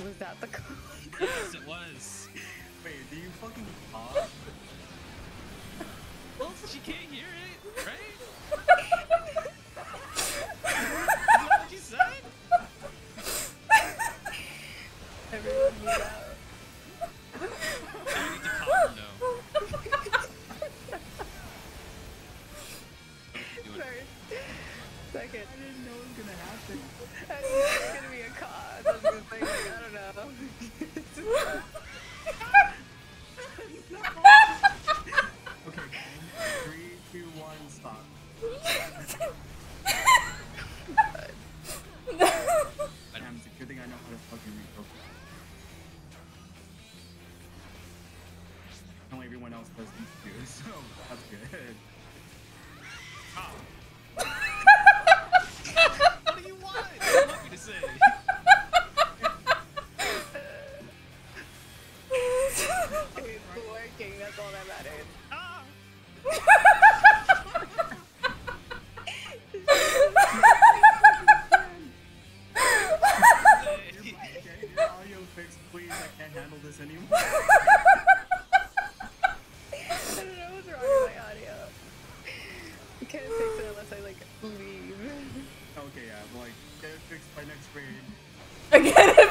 Was that the call? Yes, it was. Wait, do you fucking pause? Well, she can't hear it, right? Is that what you said? Everyone move out. I need to calm her now. First. Second. I didn't know it was gonna happen. I knew it was gonna be a cause. I was gonna say, like, I don't know. Okay, gang. 3, 2, 1, stop. Damn, it's a good thing I know how to fucking read focus. I know everyone else does these too, so that's good. Ah. What do you want? What do you want me to say? It's working, that's all that matters. Ah. Get your audio fixed, please. I can't handle this anymore. I don't know what's wrong with my audio. You can't fix it unless I, like, leave. Okay, yeah, but like, get it fixed by next grade. Again.